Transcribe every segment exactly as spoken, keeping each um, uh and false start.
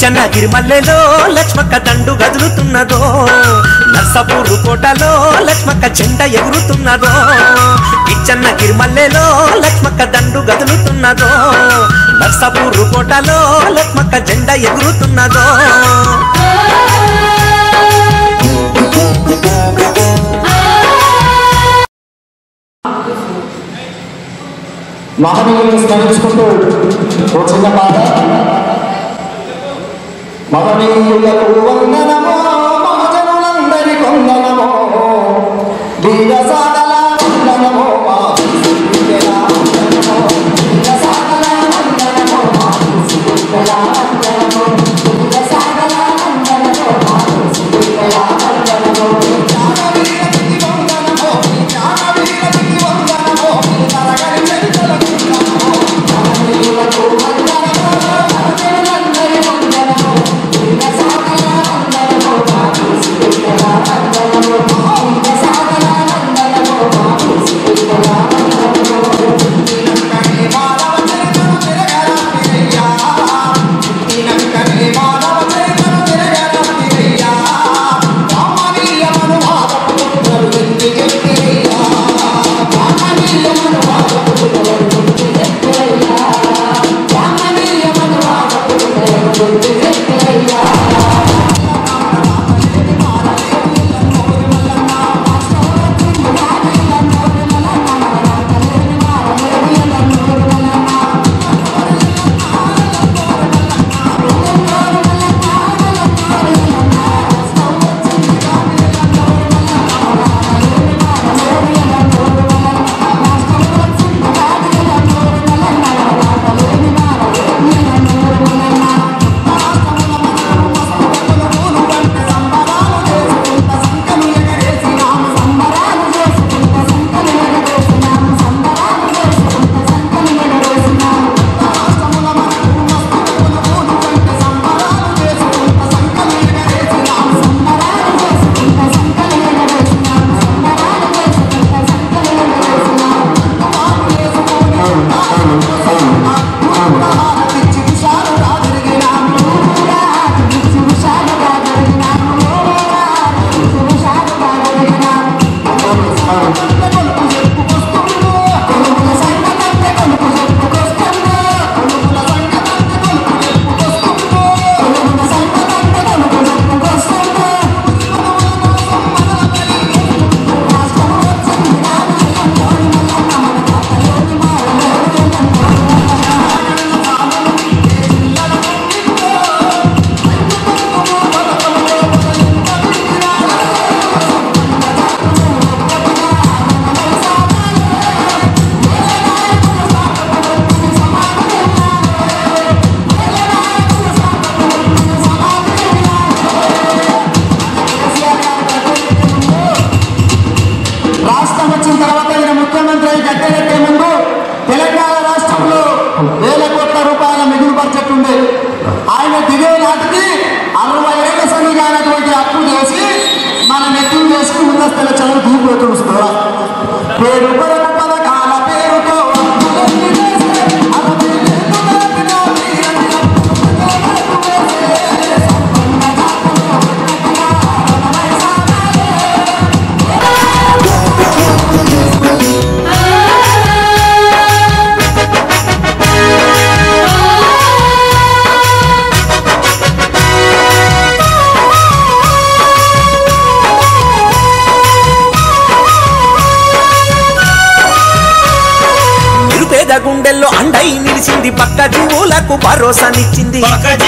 కిచ్చన్న గిరిమల్లెలో లక్ష్మక్క దండు గదులుతున్నదో నర్సపూరు కోటలో లక్ష్మక్క జెండ ఎగురుతున్నదో కిచ్చన్న గిరిమల్లెలో లక్ష్మక్క దండు గదులుతున్నదో నర్సపూరు కోటలో లక్ష్మక్క జెండ ఎగురుతున్నదో మహనీయులను స్మరించుకుంటూ ఓ చిన్న పాట. మహనీయులకు వందనమో మహాజనులందరి కొందనమో వీర సాగల వందనమో గుండెల్లో అండై నిలిచింది పక్క జీవులకు భరోసానిచ్చింది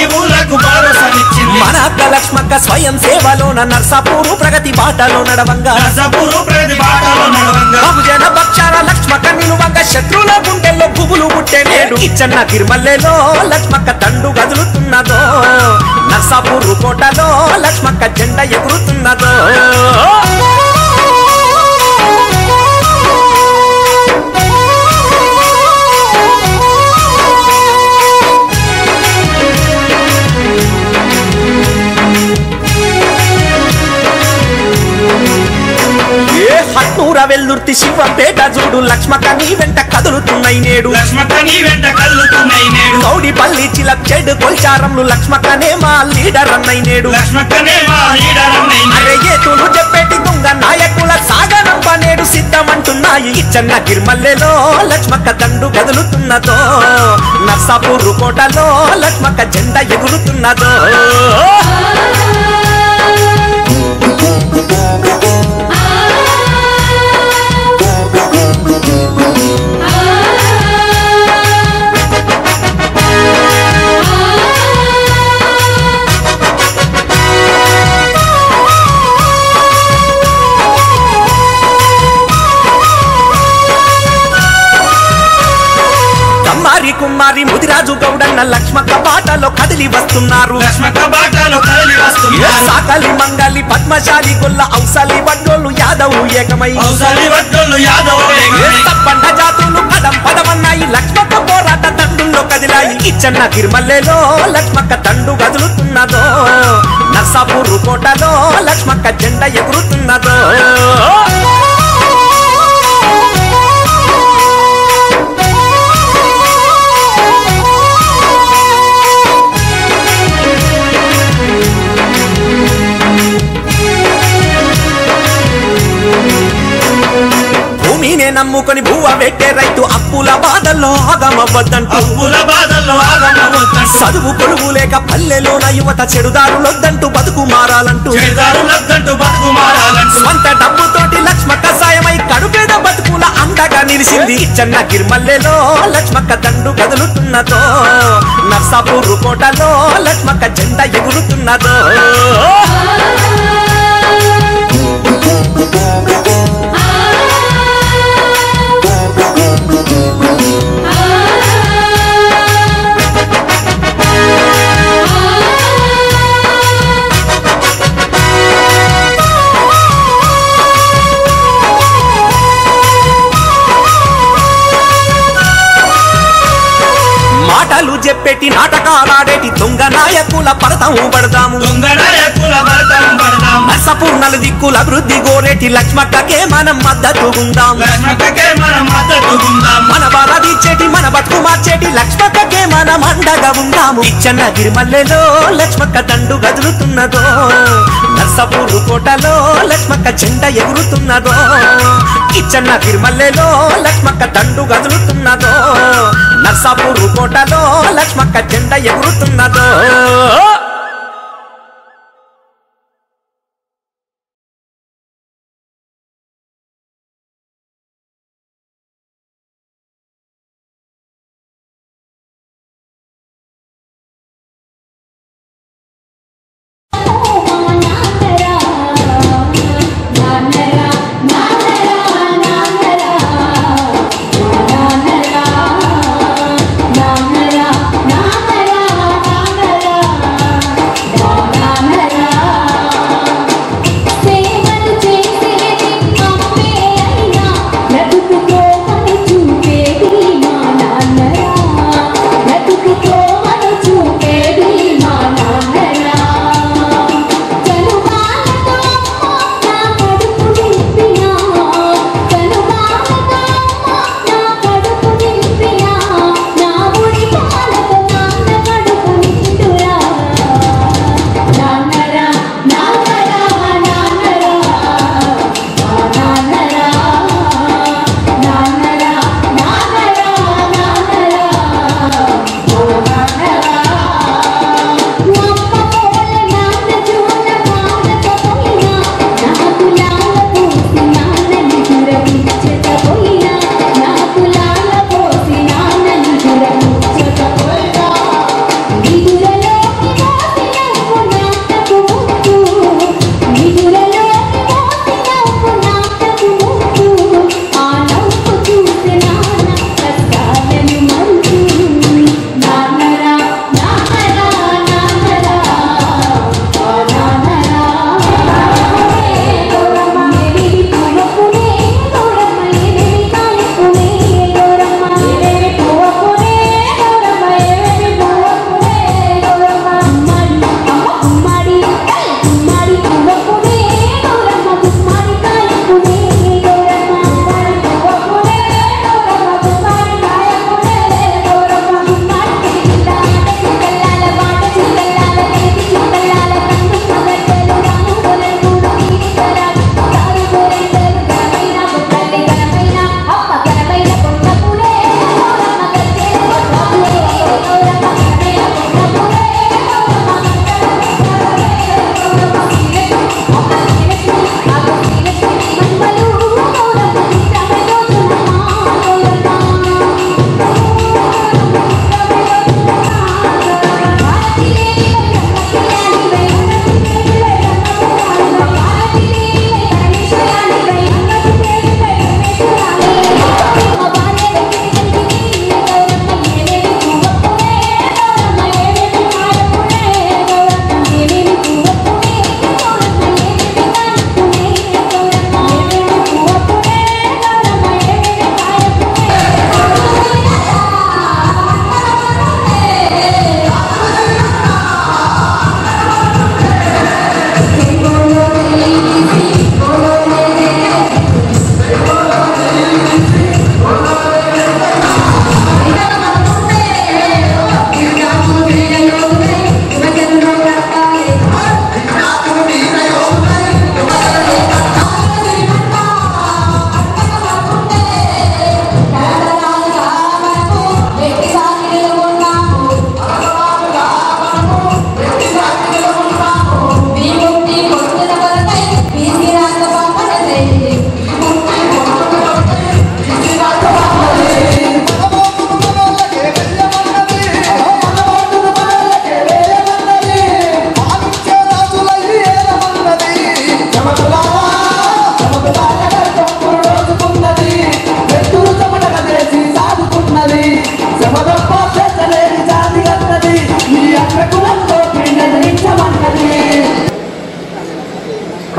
మన అక్క లక్ష్మక్క స్వయం సేవలోన నర్సాపూరు ప్రగతి బాటలో నడవంగా బహుజన పక్షాల లక్ష్మక్క నిలువంగా శత్రువుల గుండెల్లో పువ్వులు పుట్టే నేడు కిచ్చన్న గిరిమల్లెలో లక్ష్మక్క తండు గదులుతున్నదో నర్సాపూరు కోటలో లక్ష్మక్క జెండ ఎగురుతున్నదో హత్నూర వెల్లుర్తి శివంపేట చూడు లక్ష్మక్క నీ వెంట కదులుతున్నాయి నేడు లక్ష్మక్క నీ వెంట కదులుతున్నాయి నేడు గౌడిపల్లి చిలక్ చెడు కొల్చారంలు లక్ష్మక్కనే మా లీడర్ అన్నై నేడు లక్ష్మక్కనే మా లీడర్ అన్నై అరే ఏతులు చెప్పేటి దొంగ నాయకుల సాగనంప నేడు సిద్ధమంటున్నాయి ఇచ్చన్న గిర్మల్లెలో లక్ష్మక్క దండు కదులుతున్నదో నర్సాపూర్ కోటలో లక్ష్మక్క జెండా ఎగురుతున్నదో కుమారి ముదిరాజు గౌడన్న లక్ష్మక్క బాటలో కదిలి వస్తున్నారు లక్ష్మక్క బాటలో కదిలి వస్తున్నారు సాకలి మంగలి పద్మశాలి గొల్ల ఔసలి వడ్డోళ్ళు యాదవ్ ఏకమై ఔసలి వడ్డోళ్ళు యాదవ్ ఏకమై తప్పండ జాతులు పదం పదమన్నాయి లక్ష్మక్క పోరాట తండుల్లో కదిలాయి ఇచ్చన్న గిర్మల్లెలో లక్ష్మక్క తండు కదులుతున్నదో నర్సాపూర్ కోటలో లక్ష్మక్క జెండా ఎగురుతున్నదో భూమినే నమ్ముకొని భూవ పెట్టే రైతు అప్పుల బాధల్లో ఆగమవ్వద్దంటూ అప్పుల బాధల్లో ఆగమవ్వద్దంటూ చదువు కొలువు లేక పల్లెలోన యువత చెడుదారులొద్దంటూ బతుకు మారాలంటూ చెడుదారులొద్దంటూ బతుకు మారాలంటూ స్వంత డబ్బుతోటి లక్ష్మక్క సాయమై కడుపేద బతుకుల అండగా నిలిచింది ఇచ్చన్న గిర్మల్లెలో లక్ష్మక్క దండు కదులుతున్నదో నర్సాపూర్ కోటలో లక్ష్మక్క జెండా ఎగురుతున్నదో మాటలు చెప్పేటి నాటకాలాడేటి దొంగ నాయకుల పడతాము పడదాము దొంగ నాయకుల పడతాము పడదాము నర్సాపూర్ నలు దిక్కుల అభివృద్ధి గోరేటి లక్ష్మక్కకే మనం మద్దతు ఉందాం లక్ష్మక్కకే మనం మద్దతు ఉందాం మన బాధ తీర్చేటి మన బతుకు మార్చేటి లక్ష్మక్కకే మనం అండగా ఉందాము ఇచ్చన్న గిరిమల్లెలో లక్ష్మక్క దండు గదులుతున్నదో నర్సాపూర్ కోటలో లక్ష్మక్క జెండా ఎగురుతున్నదో ఇచ్చన్న గిరిమల్లెలో లక్ష్మక్క దండు గదులుతున్నదో నర్సాపూర్ కోటలో లక్ష్మక్క జెండా ఎగురుతున్నదో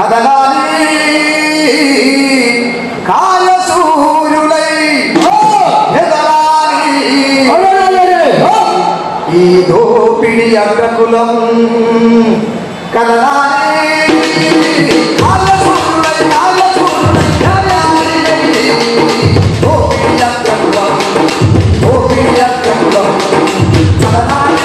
కదలాలి కాయసూరులై ఎదలాలి ఈ దోపిడి అగ్రకులం కదలాలి కాయసూరులై కాయసూరులై కదలాలి దోపిడి అగ్రకులం దోపిడి అగ్రకులం కదలాలి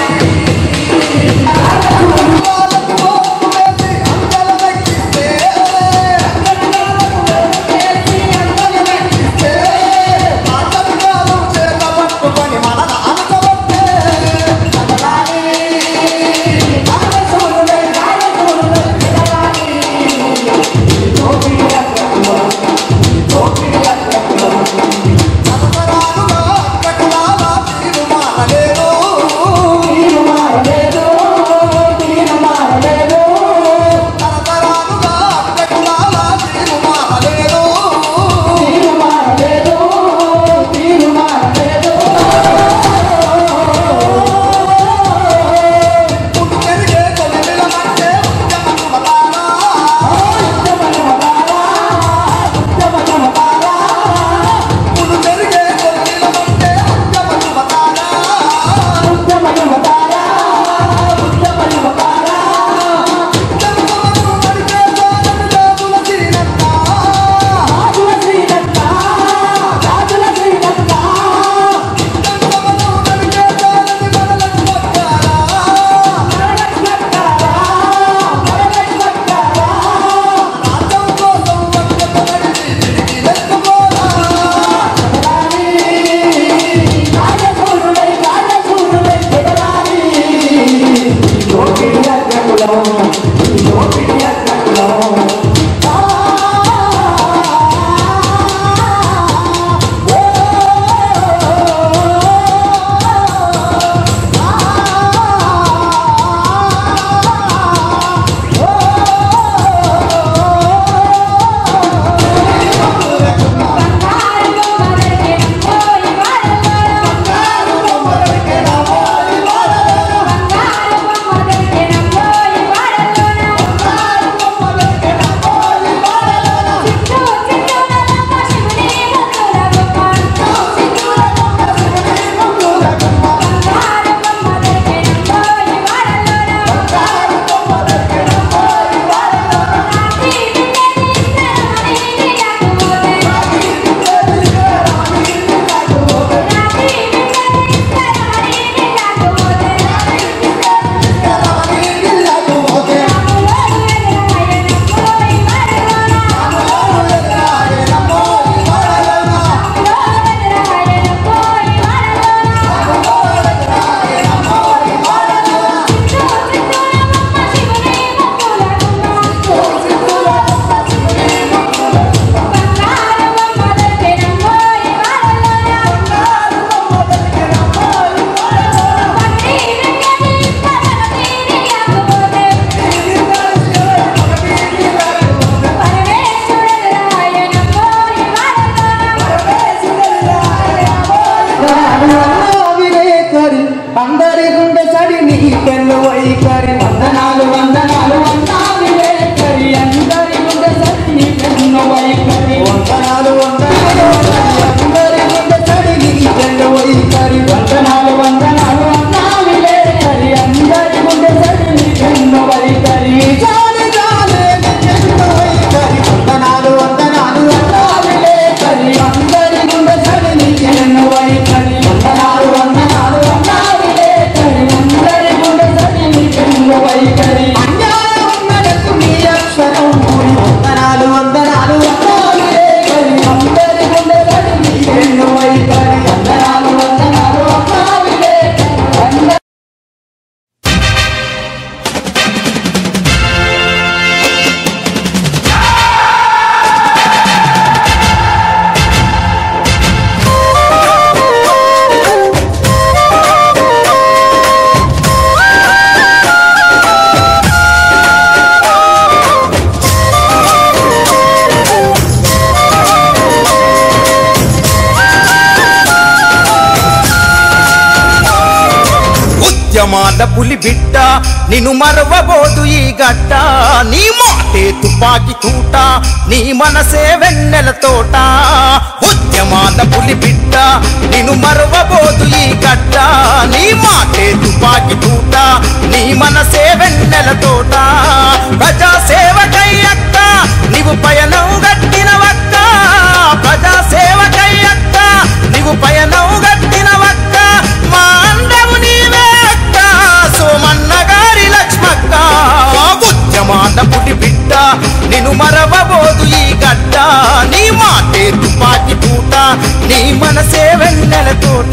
ఉద్యమాల పులి బిడ్డ నిన్ను మరవబోదు ఈ గడ్డ నీ మాటే తుపాకి తూట నీ మనసే వెన్నెల తోట ఉద్యమాల పులి బిడ్డ నిన్ను మరవబోదు ఈ గడ్డ నీ మాటే తుపాకి తూట నీ మనసే వెన్నెల తోట ప్రజా సేవకై అక్క నీవు పయనం గట్టిన వక్క ప్రజా సేవకై అక్క నీవు పయనం గట్టిన వక్క మా అందము నీవే అక్క సోమన్న గారి లక్ష్మక్క ఉద్యమాల పులి బిడ్డ నిన్ను మరవబోదు ఈ గడ్డ నీ మాటే తుపాకి తూట నీ మనసే వెన్నెల తోట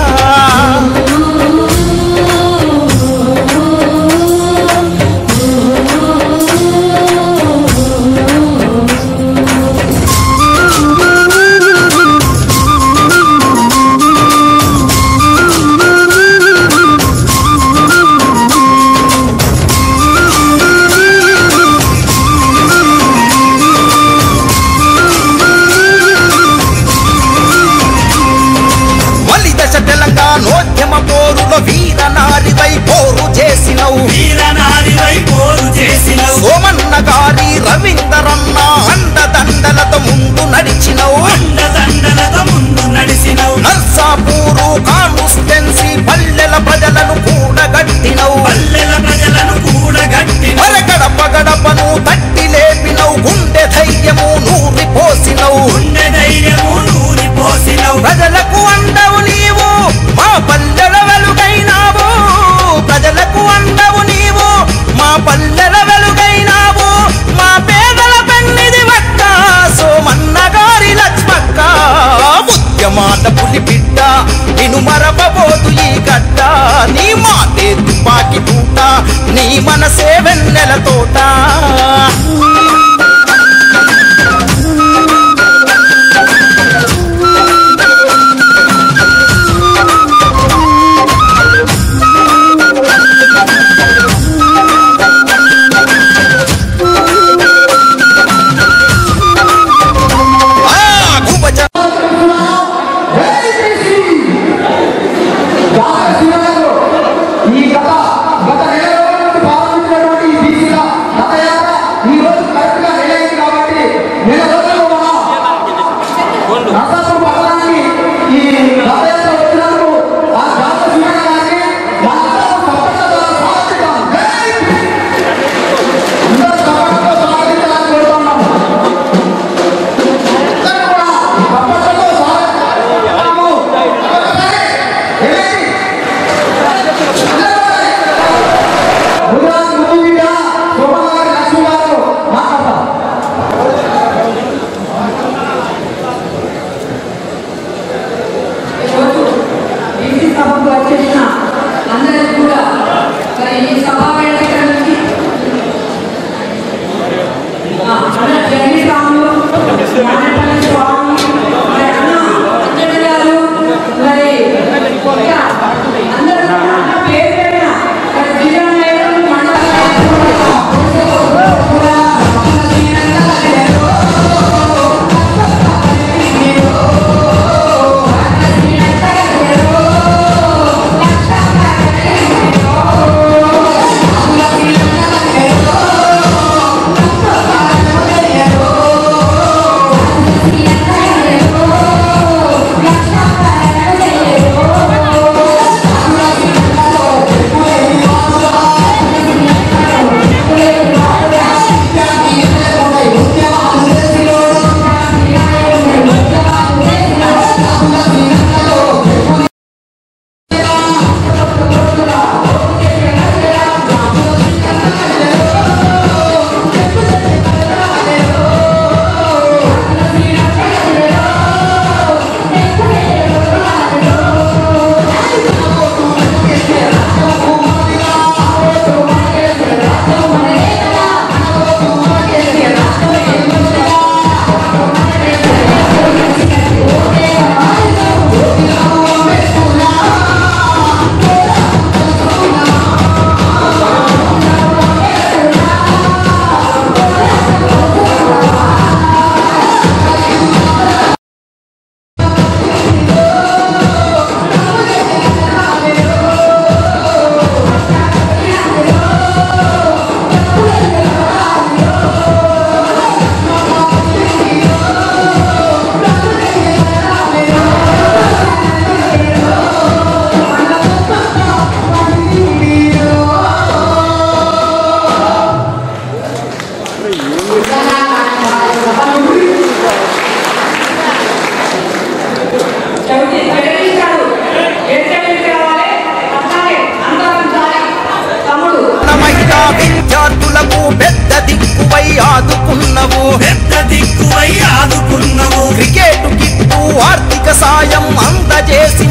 తెలంగాణోద్యమ పోరులో వీర నారివై పోరు చేసినవు వీర నారివై పోరు చేసినవు సోమన్న గారి రవీందరన్న అండదండలతో ముందు నడిచినవు అండదండలతో ముందు నడిచినవు నర్సాపూరు కాన్స్టిట్యుయెన్సీ పల్లెల ప్రజలను కూడగట్టినవు పల్లెల ప్రజలను కూడగట్టినవు గడప గడపను తట్టి లేపినవు గుండె ధైర్యము నూరి పోసినవు గుండె ధైర్యము నూరి పోసినవు ప్రజలకు అండవు నీవు మా పల్లెల వెలుగైనావు ప్రజలకు అండవు నీవు మా పల్లెల వెలుగైనావు మా పేదల పెన్నిది వక్క సోమన్న గారి లక్ష్మక్క ఉద్యమాల పులి బిడ్డ నిన్ను మరవబోదు ఈ గడ్డ నీ మాటే తుపాకి తూట నీ మనసే వెన్నెల తోట ఈ గత గత నెలలో ప్రారంభించినటువంటి ఈ బీసీల రథయాత్ర ఈ రోజు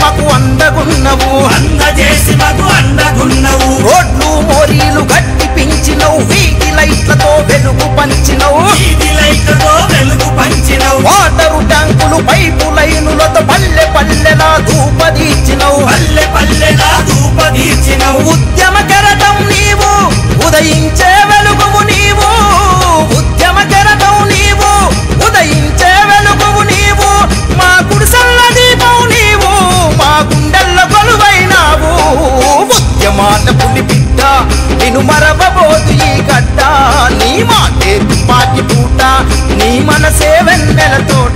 మాకు అందగున్నవు అందజేసి మాకు అండగున్నవు రోడ్లు మోరీలు గట్టి పించినవు వీధి లైట్లతో వెలుగు పంచినవు వీధి లైట్లతో వెలుగు పంచినవు వాటరు ట్యాంకులు పైపు లైనులతో పల్లె పల్లెలా ధూపదీర్చినవు పల్లె పల్లెలా ధూపదీర్చినవు ఉద్యమ కెరటం నీవు ఉదయించే వెలుగువు నీవు ఉద్యమ కెరటం నీవు ఉదయించే వెలుగువు నీవు మా గుడిసెల్ల దీపం నీవు మా గుండెల్ల కొలువైనావు ఉద్యమాల పులి బిడ్డ నిన్ను మరవబోదు ఈ గడ్డ నీ మాటే తుపాకి పూట నీ మనసే వెన్నెల తోట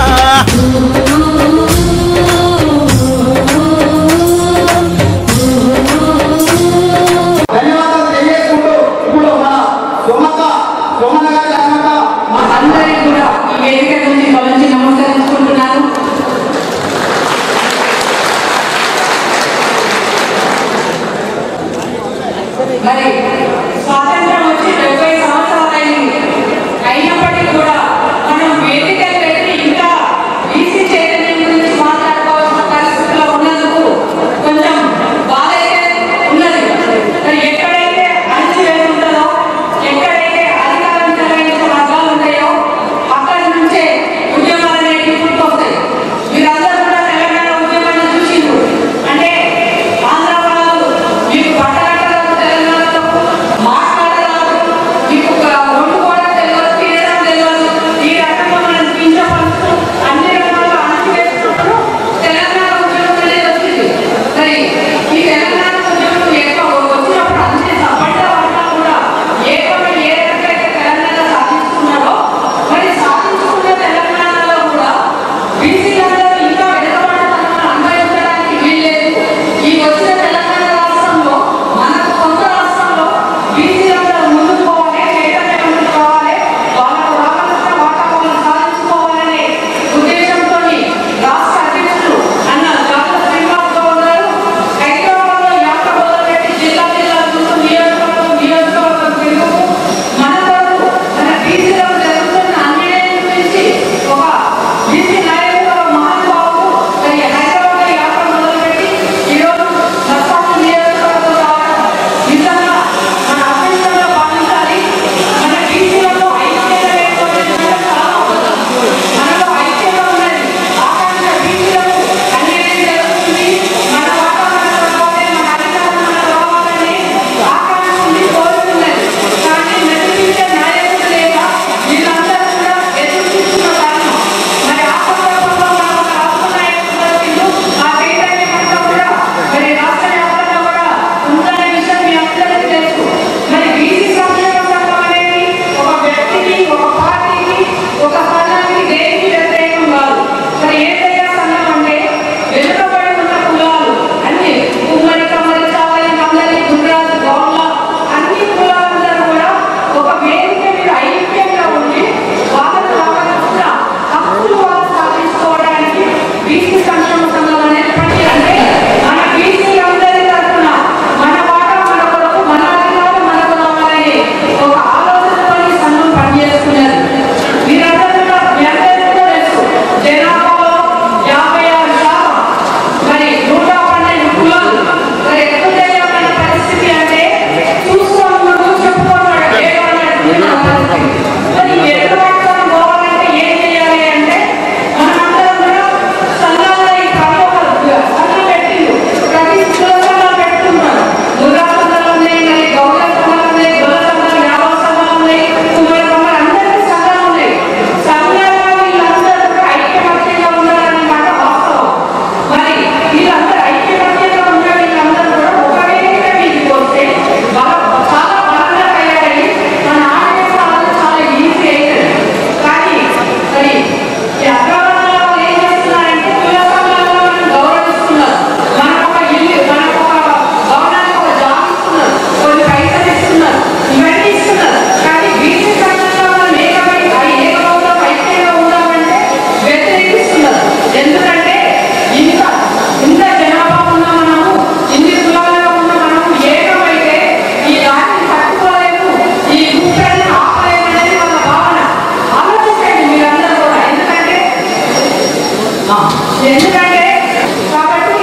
మరి స్వాతంత్రం వచ్చి డెబ్బై సంవత్సరాలు అయింది. అయినప్పటికీ కూడా మనం వేదికలు పెట్టి ఇంకా బీసీ చైతన్యం గురించి మాట్లాడుకోవాల్సిన పరిస్థితుల్లో ఉన్నందుకు కొంచెం బాధ అయితే ఉన్నది. మరి ఎక్కడైతే అణచివేత ఉంటుందో, ఎక్కడైతే అధికారం చెలాయించే వర్గాలు ఉంటాయో అక్కడి నుంచే ఉద్యమాలు అనేవి పుట్టుకొస్తాయి. మీరందరూ కూడా తెలంగాణ ఉద్యమాన్ని చూసిండ్రు. అంటే ఆంధ్ర వాళ్ళు మీకు పట్టణ ఎందుకంటే కాబట్టి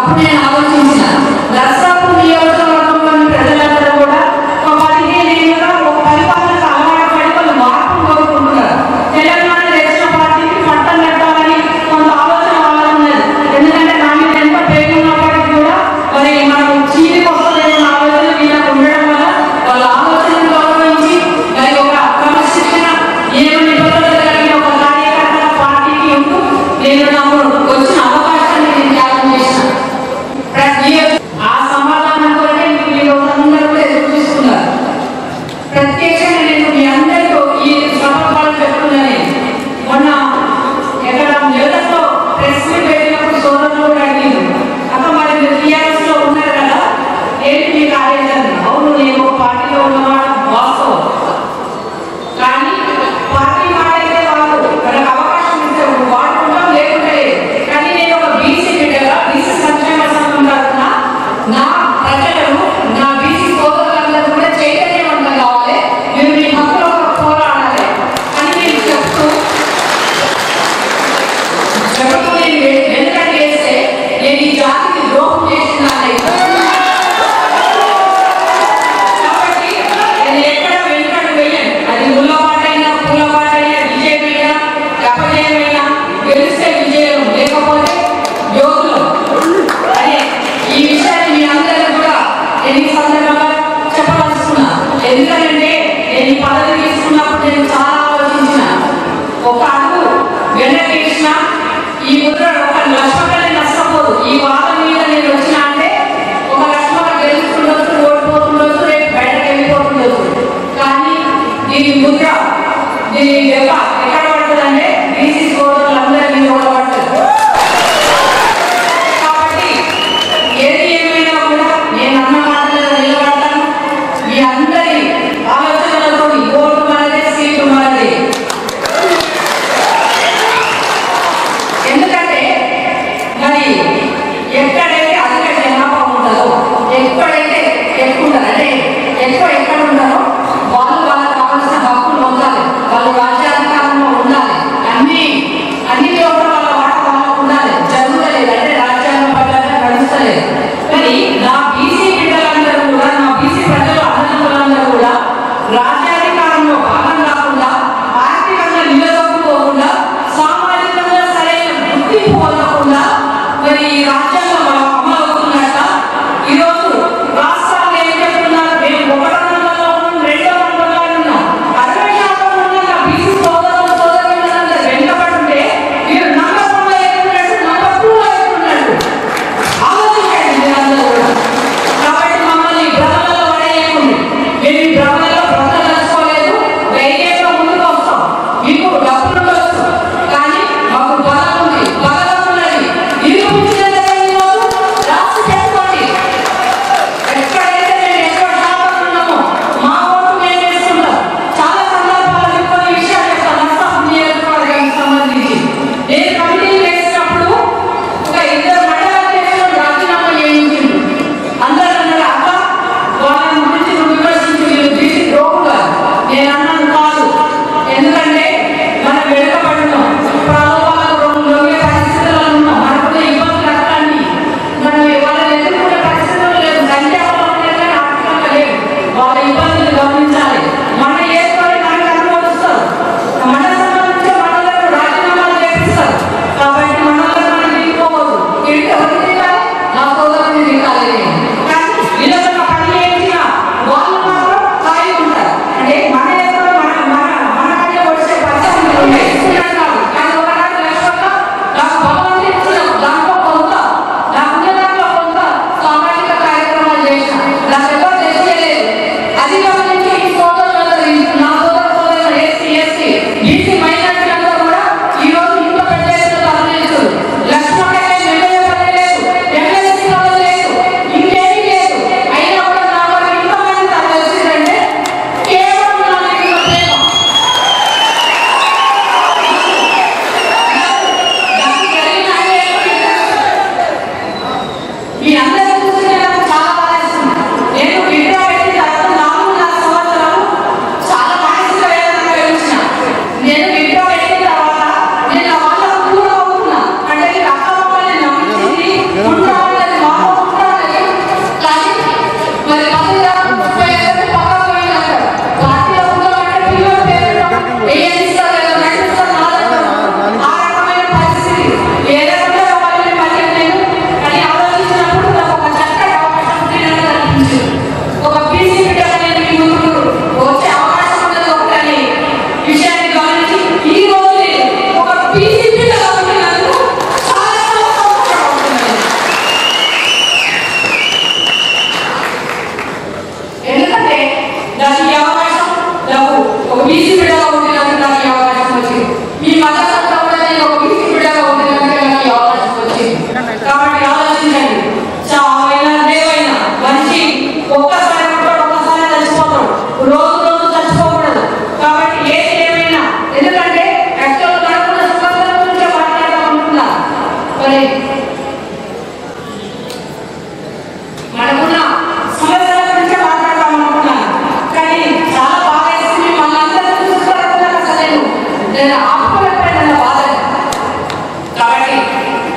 అప్పుడు నేను ఆలోచించిన నర్సాపూర్ నియోజకవర్గంలోని ప్రజలందరూ కూడా ఒక పదిహేను ఏళ్ళుగా ఒక పరిపాలనకు అలవాటు పడి వాళ్ళు మార్పులు కోరుకుంటున్నారు. తెలంగాణ తెచ్చిన పార్టీకి పట్టం కట్టాలని కొంత ఆలోచన వాళ్ళకు ఉన్నది. ఎందుకంటే నా మీద ఎంతో ప్రేమ ఉన్నప్పటికీ కూడా మరి మనం చీలికి వస్తుందేమో ఆలోచన వీళ్ళకు ఉండడం వల్ల వాళ్ళ ఆలోచనను గౌరవించి మరి ఒక క్రమశిక్షణ నియమ నిబంధనలు కలిగిన ఒక కార్యకర్తల పార్టీకి ఉంటూ నేను నాకు వచ్చిన అవకాశాన్ని నేను త్యాగం చేసిన.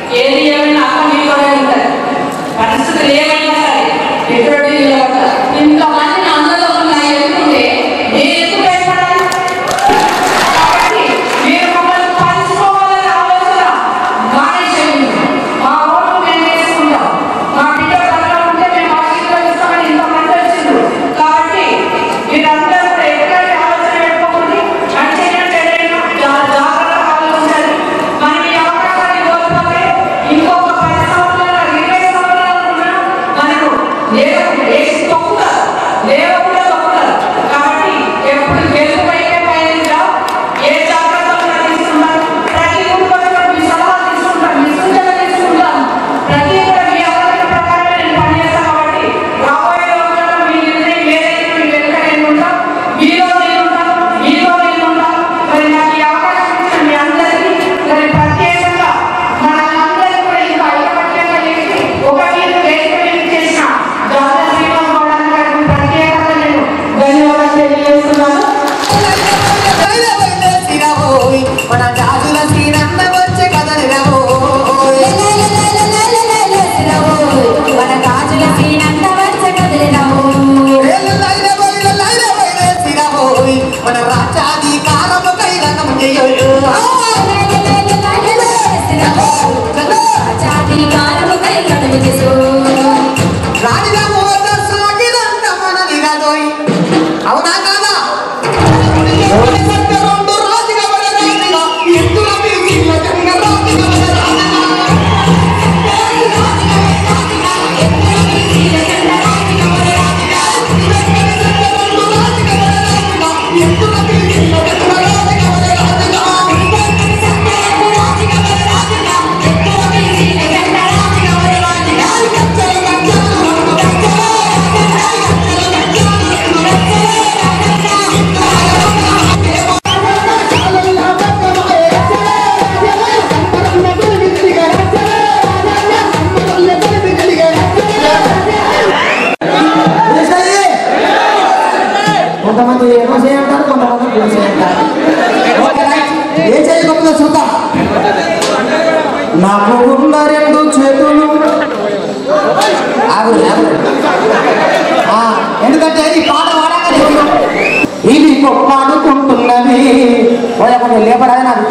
ఏది ఏమైనా అక్క మీలోనే ఉంటుంది. పరిస్థితులు ఏమైనా సరే ఎటువంటి ఇంతమంది అందరూ ఉన్నాయి ఎందుకుంటే నేను ఎందుకు భయపడాలి? కాబట్టి మీరు మమ్మల్ని పంచుకోవాలని ఆలోచన మానేసేయండి. మా ఓట్లు మేము వేసుకుంటాం. మా బిడ్డ పక్కన ఉంటే మేము ఆశీర్వదిస్తామని ఇంతమంది వచ్చిండ్రు. కాబట్టి మీరందరూ కూడా ఎట్లాంటి ఆలోచన పెట్టుకోండి. మంచిగా చెడైనా జాగ్రత్తగా ఆలోచించాలి. మనం ఈ అవకాశాన్ని కోల్పోతే ఇంకొక పది సంవత్సరాలు ఇరవై సంవత్సరాలు కూడా మనకు వేసి తొక్కుతారు, లేవ కూడా తొక్కుతారు. కాబట్టి ఎప్పుడు గెలుపు వైపే పయనిద్దాం. ఏ జాగ్రత్తలు తీసుకుంటారు, ప్రతి ఊరిలో మీ సలహాలు తీసుకుంటాం, మీ సూచనలు తీసుకుంటాం. ప్రతి కూడా మీ ఆలోచన ప్రకారమే నేను పనిచేస్తాను. కాబట్టి రాబోయే రోజుల్లో మీ నిర్ణయం ఏదైతే మీ వెనుక నేను ఉంటాం, మీలో నేను ఉంటాం, మీలో నేను ఉంటాం. మరి నాకు ఈ అవకాశం ఇచ్చిన మీ అందరికీ మరి ప్రత్యేకంగా మనందరికీ కూడా ఇంకా ఐకమత్యంగా చేసి ఒక మీరు వేసుకొని చేసిన జాతర శ్రీరామ్ గౌడ్ గారికి ప్రత్యేకంగా నేను ధన్యవాదాలు తెలియజేస్తున్నాను. మన జాతుల శ్రీరంగ వచ్చే కదలిరవోయ్ మన కాజుల శ్రీనంద వచ్చ కదిలిరవోయ్ మన రాజ్యాధికారము కైలకం చేయు జాతికారము కై కడుగు చేసు రాణిగా మోత సాగిరంగ మన నిగదోయ్ అవునా కాదా? రెండు రాజుగా మన రాజుగా ఎత్తుల పీచి లగంగ రాజుగా మన రాజుగా ఎత్తుల పీచి లగంగ రాజుగా మన రాజుగా కొంతమంది ఏమో చేయంటారు, కొంతమంది పూజ చేయంటారు. ఏం చేయకపోతే చూద్దాం. నాకు ఉన్న రెండు చేతులు ఆగు, ఆగు. ఆ, ఎందుకంటే ఈ పాట పాడగానే ఇవి కొట్లాడుకుంటున్నవి కొంచెం లేపరాదు నాకు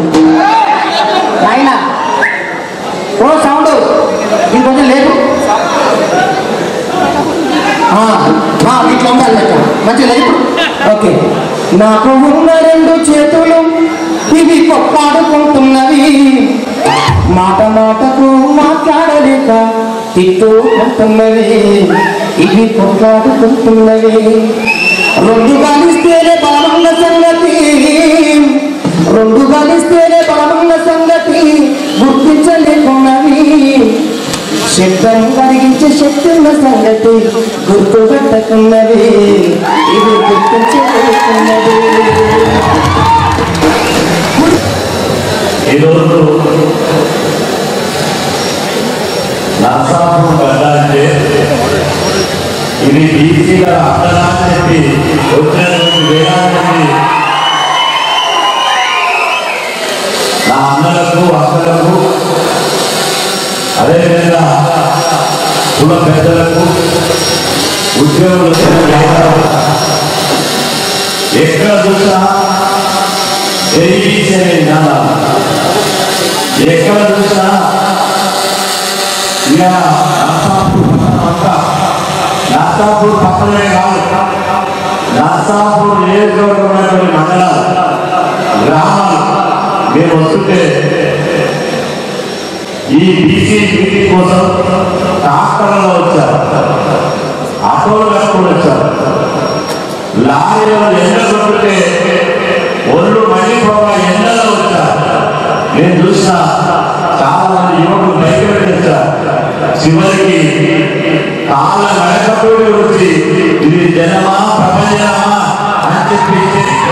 ఆయన ఓ సౌండ్ ఇది కొంచెం లేదు ఇట్లా ఉండాలి మంచిగా లేదు. ఓకే. నాకు ఉన్న రెండు చేతులు ఇవి కొట్లాడుకుంటున్నవి మాట మాటకు మాట్లాడలేక తిట్టుకుంటున్నవి ఇవి కొట్లాడుకుంటున్నవి రెండు కలిస్తేనే బలమున్న సంగతి రెండు కలిస్తేనే బలమున్న సంగతి గుర్తించలేకున్నవి శబ్దం కలిగించే శక్తి ఉన్న సంగతి గుర్తుపెట్టుకున్నవి ఇవి గుర్తించలేకున్నవి. ఈరోజు నర్సాపూర్ వెళ్ళాలంటే ఇది బీసీల అర్థాన్ని చెప్పి వచ్చినటువంటి వేలాన్ని నా అన్నలకు అక్కలకు అదేవిధంగా కుల పెద్దలకు ఉద్యోగులకు ఎక్కడ చూసినా ఎక్కడ చూసినా ఇక నర్సాపూర్ పక్కనే కాదు నర్సాపూర్ నియోజకవర్గం మండలాలు గ్రామాలు మేము వస్తుంటే ఈ బీసీ మీటింగ్ కోసం ట్రాక్టర్లో వచ్చారు, ఆటోలు కట్టుకొని వచ్చారు, లారీలో ఎండలు కొట్టితే ఒళ్ళు మండిపోగా ఎండలో వచ్చారు. నేను చూసిన చాలా మంది యువకులు బయట వచ్చారు. చివరికి కాళ్ళ నడకతోటి వచ్చి ఇది జనమా ప్రపంచమా అని చెప్పి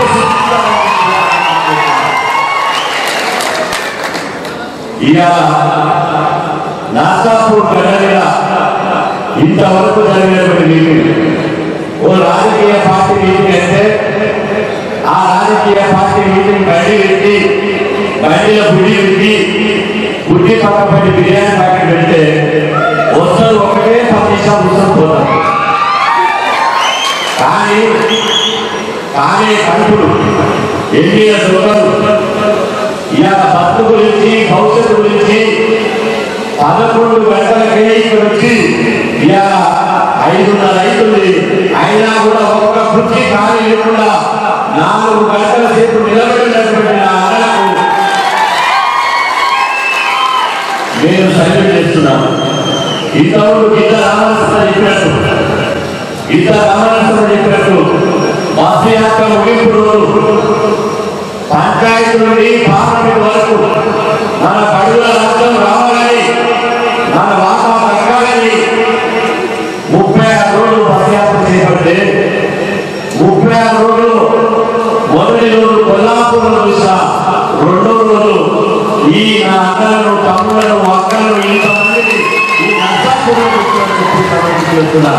ఇక నర్సాపూర్ గడగా ఇంతవరకు జరిగినటువంటి మీటింగ్ ఓ రాజకీయ పార్టీ మీటింగ్ అయితే ఆ రాజకీయ పార్టీ మీటింగ్ బయట పెట్టి బయట గుడి పెట్టి కుర్చీ పక్కపై బిర్యానీ ప్యాకెట్ పెడితే వస్తారు ఒకటే పది నిమిషాలు కూర్చొని పోతారు. కానీ కానీ కడుపులు ఎన్నిక దొరకరు. ఇవాళ బతుకు గురించి భవిష్యత్తు గురించి పదకొండు గంటలకే ఇక్కడ వచ్చి ఇవాళ ఐదున్నర అవుతుంది. అయినా కూడా ఒక్క కుర్చీ ఖాళీ లేకుండా నాలుగు గంటల సేపు నిలబడినటువంటి నా అన్నలకు నేను సైన్ చేస్తున్నాను. ఇంతవరకు గీత రామకృష్ణ చెప్పినట్టు గీత రామకృష్ణ చెప్పినట్టు బస్సు యాత్ర ముగింపు రోజు పంచాయతీ నుండి పార్లమెంట్ వరకు మన బడుల రాష్ట్రం రావాలని, మన వాటా తగ్గాలని ముప్పై ఆరు రోజులు బస్సు యాత్ర చేపడితే ముప్పై ఆరు రోజులు మొదటి రోజు కొల్లాపూర్లో చూసా, రెండో రోజు ఈ నా అన్నలను తమ్ములను అక్కలను ఇంతమందిని ఈ నర్సాపూర్లో చేస్తున్నా.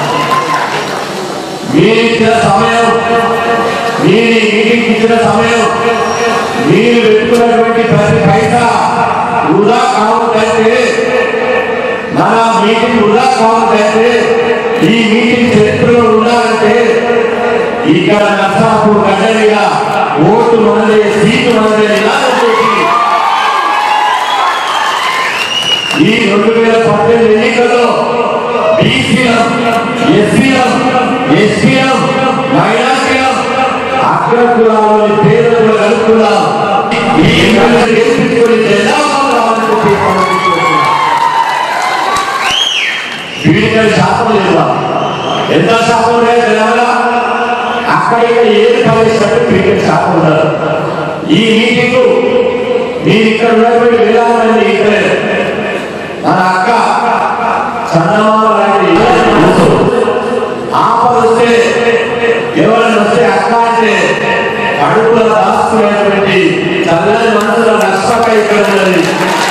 మీరిచ్చిన సమయం, మీరు మీటింగ్ ఇచ్చిన సమయం, మీరు పెట్టుకున్నటువంటి ప్రతి పైసా వృధా కావద్దంటే, మన మీటింగ్ వృధా కావద్దంటే, ఈ మీటింగ్ చరిత్రలో ఉండాలంటే ఇక్కడ నర్సాపూర్ గడ్డలిగా ఓటు మనదే, సీటు మనదే ఈ రెండు వేల పద్దెనిమిది ఎన్నికల్లో బీసీఎం, ఎస్సీఎం, ఎస్పీఎం, మైనార్టీఎం, అగ్రకులాలని పేదలు కలుపుకున్నాం. ఈ ఎన్నికలను గెలిపించుకొని వీడికి శాతం లేదా? ఎంత శాతం లేదు జనాల? అక్కడ ఏది కలిసినట్టు క్రికెట్ శాతం ఉన్నారు. ఈ మీటింగ్ మీరు ఇక్కడ ఉన్నటువంటి వేలాది మంది ఇక్కడే మన అక్క చందమామ లాంటి ఆపద వస్తే ఎవరైనా వస్తే అక్క అంటే కడుపులో దాచుకునేటువంటి చల్లని మనసులో నష్టక ఇక్కడ ఉన్నది.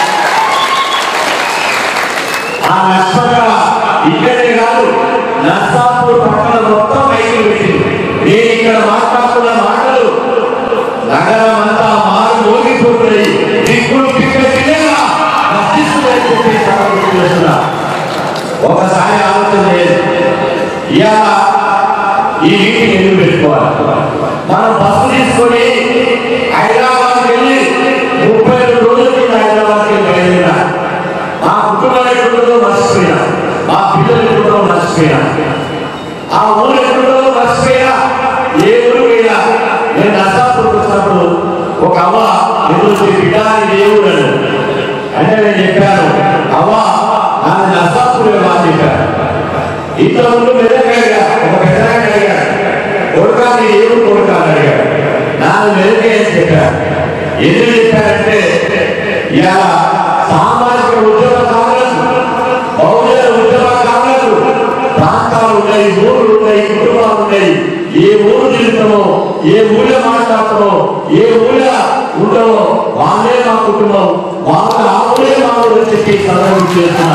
ఆ నష్టక ఇక్కడే కాదు, నర్సాపూర్ పక్కన మొత్తం మైకులు పెట్టింది. నేను ఇక్కడ మాట్లాడుతున్న మాటలు నగరం అంతా మారు మోగిపోతున్నాయి. దిక్కులు పిక్కలు తినేలా నశిస్తున్నాయి చెప్పి చేస్తున్నా. ఒకసారి ఆలోచన లేదు. ఇవాళ ఈ మీటింగ్ ఎందుకు పెట్టుకోవాలి? మనం బస్సు తీసుకొని హైదరాబాద్కి వెళ్ళి ముప్పై రెండు రోజుల కింద హైదరాబాద్కి వెళ్ళి బయలుదేరినా. మా కుటుంబం ఎక్కడుందో మర్చిపోయినా, మా పిల్లలు ఎక్కడుందో మర్చిపోయినా, ఆ ఊరు ఎక్కడుందో మర్చిపోయినా, ఏ ఊరు పోయినా. నేను నర్సాపూర్కి వచ్చినప్పుడు ఒక అవ్వ ఎదురు బిడ్డ దేవుడు అని అంటే నేను చెప్పాను, అవ్వ నాకు నర్సాపూర్ మా చెప్పాను. ఇంత ముందు మెదక్ అడిగాడు, ఒక పెద్ద అడిగాడు, కొడుకా నీ దేవుడు కొడుకా అని అడిగాడు. నాకు మెదకే అని చెప్పాను. ఎందుకు చెప్పారంటే ఇలా సామాజిక ఉద్యమకారులకు, బహుజన ఉద్యమకారులకు ప్రాంతాలు ఉన్నాయి, ఊళ్ళు ఉన్నాయి, కుటుంబాలు ఉన్నాయి. ఏ ఊరు తిరుగుతామో, ఏ ఊళ్ళో మాట్లాడతామో, ఏ ఊళ్ళో ఉంటామో వాళ్ళే మా కుటుంబం, వాళ్ళ ఆ ఊళ్ళే మా ఊరు చెప్పి సందర్భం చేస్తున్నా.